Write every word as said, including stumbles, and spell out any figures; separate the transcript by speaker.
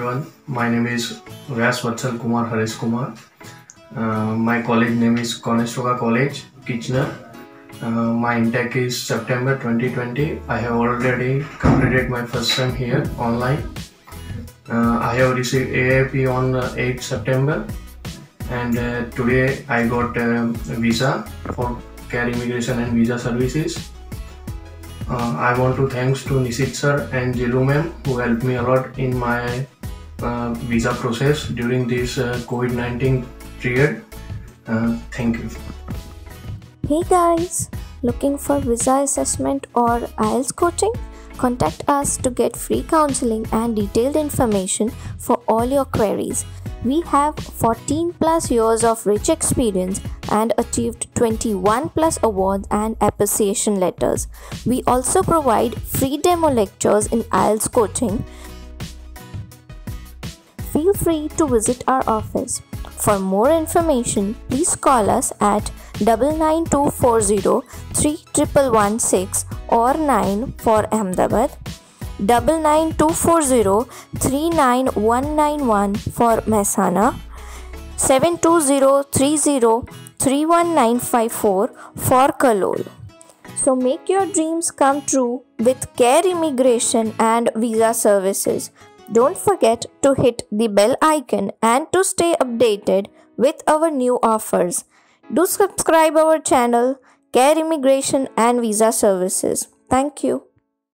Speaker 1: everyone. My name is Vyas Vatsal Kumar Harish Kumar. Uh, my college name is Conestoga College, Kitchener. Uh, my intake is September twenty twenty. I have already completed my first sem here online. Uh, I have received A I P on uh, eighth September, and uh, today I got um, a visa for CARE Immigration and Visa Services. Uh, I want to thanks to Nisit sir and Jilu ma'am who helped me a lot in my uh, visa process during this uh, COVID nineteen period. Uh, thank you.
Speaker 2: Hey guys, looking for visa assessment or I E L T S coaching? Contact us to get free counseling and detailed information for all your queries. We have fourteen plus years of rich experience and achieved twenty-one plus awards and appreciation letters. We also provide free demo lectures in I E L T S coaching. Feel free to visit our office. For more information, please call us at nine nine two four zero three one one six or nine for Ahmedabad, nine nine two four zero three nine one nine one for Mehsana, seven two zero three zero three one nine five four for Kalol. So make your dreams come true with CARE Immigration and Visa Services. Don't forget to hit the bell icon and to stay updated with our new offers. Do subscribe our channel CARE Immigration and Visa Services. Thank you.